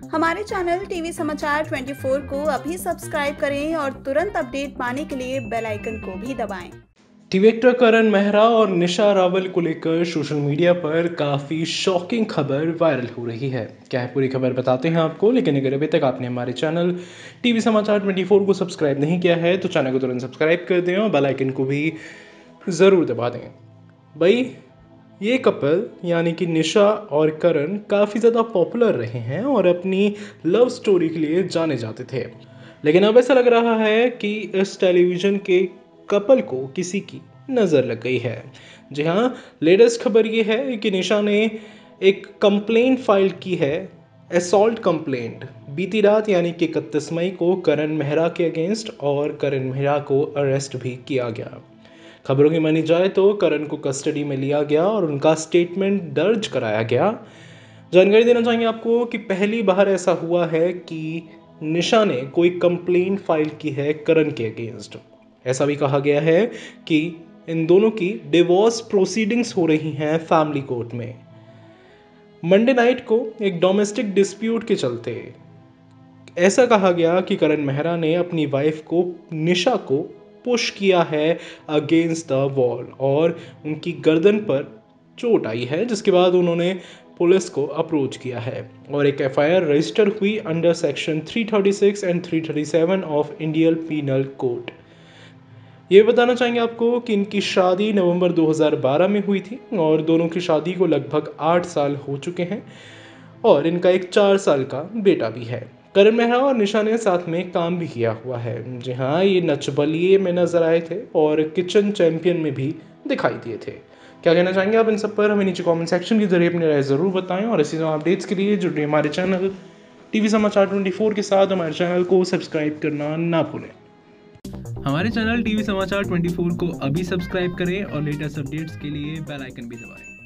हमारे channel TV समाचार 24 को अभी सब्सक्राइब करें और तुरंत अपडेट पाने के लिए बेल आइकन को भी दबाएं। टीवी एक्टर करण मेहरा और निशा रावल को लेकर सोशल मीडिया पर काफ़ी शॉकिंग खबर वायरल हो रही है। क्या है पूरी खबर बताते हैं आपको, लेकिन अगर अभी तक आपने हमारे चैनल टीवी समाचार 24 को सब्सक्राइब नहीं किया है तो चैनल को तुरंत सब्सक्राइब कर दें और बेल आइकन को भी ज़रूर दबा दें। भाई, ये कपल यानी कि निशा और करण काफ़ी ज़्यादा पॉपुलर रहे हैं और अपनी लव स्टोरी के लिए जाने जाते थे, लेकिन अब ऐसा लग रहा है कि इस टेलीविज़न के कपल को किसी की नज़र लग गई है। जी हाँ, लेटेस्ट खबर ये है कि निशा ने एक कंप्लेंट फाइल की है, असॉल्ट कंप्लेंट, बीती रात यानी कि 31 मई को करण मेहरा के अगेंस्ट, और करण मेहरा को अरेस्ट भी किया गया। खबरों की मानी जाए तो करण को कस्टडी में लिया गया और उनका स्टेटमेंट दर्ज कराया गया। जानकारी देना चाहेंगे आपको कि पहली बार ऐसा हुआ है कि निशा ने कोई कंप्लेंट फाइल की है करण के अगेंस्ट। ऐसा भी कहा गया है कि इन दोनों की डिवोर्स प्रोसीडिंग्स हो रही हैं फैमिली कोर्ट में। मंडे नाइट को एक डोमेस्टिक डिस्प्यूट के चलते ऐसा कहा गया कि करण मेहरा ने अपनी वाइफ को निशा को पुश किया है अगेंस्ट द वॉल और उनकी गर्दन पर चोट आई है, जिसके बाद उन्होंने पुलिस को अप्रोच किया है और एक एफआईआर रजिस्टर हुई under section 336 and 337 of Indian penal code. ये बताना चाहेंगे आपको कि इनकी शादी नवंबर 2012 में हुई थी और दोनों की शादी को लगभग 8 साल हो चुके हैं और इनका एक 4 साल का बेटा भी है। करण मेहरा और निशा ने साथ में काम भी किया हुआ है। जी हाँ, ये नच बलिए में नजर आए थे और किचन चैंपियन में भी दिखाई दिए थे। क्या कहना चाहेंगे आप इन सब पर, हमें नीचे कमेंट सेक्शन के जरिए अपनी राय ज़रूर बताएं और इसी तरह अपडेट्स के लिए जुड़े हमारे चैनल टीवी समाचार 24 के साथ हमारे चैनल को सब्सक्राइब करना ना भूलें। हमारे चैनल टीवी समाचार 24 को अभी सब्सक्राइब करें और लेटेस्ट अपडेट्स के लिए बेल आइकन भी दबाएं।